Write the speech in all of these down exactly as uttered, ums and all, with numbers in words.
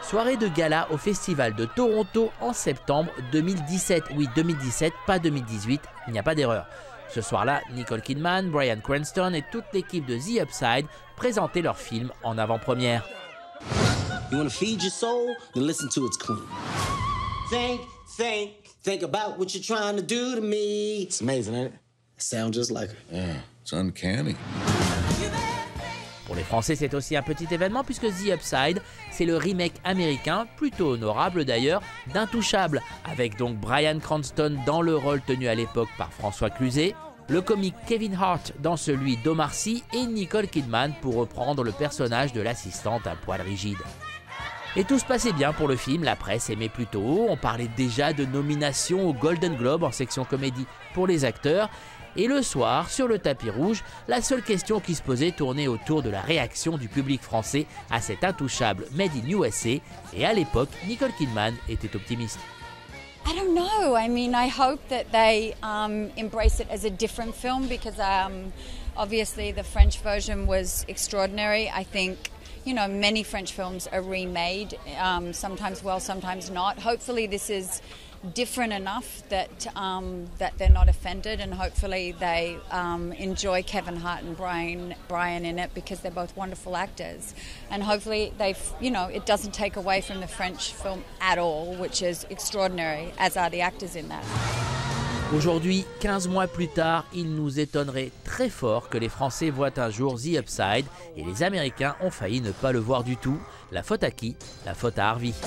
Soirée de gala au Festival de Toronto en septembre deux mille dix-sept. Oui, deux mille dix-sept, pas deux mille dix-huit, il n'y a pas d'erreur. Ce soir-là, Nicole Kidman, Bryan Cranston et toute l'équipe de The Upside présentaient leur film en avant-première. You want to feed your soul? Then listen to its queen. Think, think, think about what you're trying to do to me. It's amazing, ain't it? It sounds just like her. Yeah, it's uncanny. Pour les Français, c'est aussi un petit événement puisque The Upside, c'est le remake américain, plutôt honorable d'ailleurs, d'Intouchable, avec donc Bryan Cranston dans le rôle tenu à l'époque par François Cluzet, le comique Kevin Hart dans celui d'Omar Sy et Nicole Kidman pour reprendre le personnage de l'assistante à poil rigide. Et tout se passait bien pour le film, la presse aimait plutôt, on parlait déjà de nomination au Golden Globe en section comédie pour les acteurs. Et le soir, sur le tapis rouge, la seule question qui se posait tournait autour de la réaction du public français à cet Intouchable Made in U S A. Et à l'époque, Nicole Kidman était optimiste. I don't know. I mean, I hope that they um, embrace it as a different film because um, obviously the French version was extraordinary. I think, you know, many French films are remade, um, sometimes well, sometimes not. Hopefully this is different enough that um, that they're not offended, and hopefully they um, enjoy Kevin Hart and Brian Brian in it because they're both wonderful actors, and hopefully they, you know, it doesn't take away from the French film at all, which is extraordinary, as are the actors in that. Aujourd'hui, quinze mois plus tard, il nous étonnerait très fort que les Français voient un jour The Upside et les Américains ont failli ne pas le voir du tout. La faute à qui? La faute à Harvey.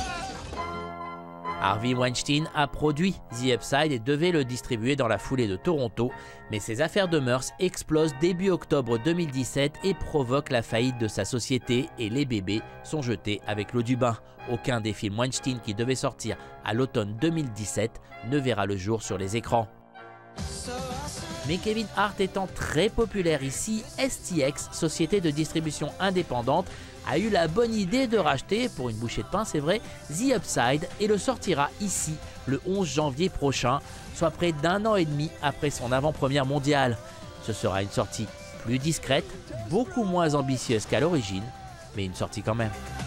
Harvey Weinstein a produit The Upside et devait le distribuer dans la foulée de Toronto, mais ses affaires de mœurs explosent début octobre deux mille dix-sept et provoquent la faillite de sa société et les bébés sont jetés avec l'eau du bain. Aucun des films Weinstein qui devaient sortir à l'automne deux mille dix-sept ne verra le jour sur les écrans. Mais Kevin Hart étant très populaire ici, S T X, société de distribution indépendante, a eu la bonne idée de racheter, pour une bouchée de pain c'est vrai, The Upside et le sortira ici le onze janvier prochain, soit près d'un an et demi après son avant-première mondiale. Ce sera une sortie plus discrète, beaucoup moins ambitieuse qu'à l'origine, mais une sortie quand même.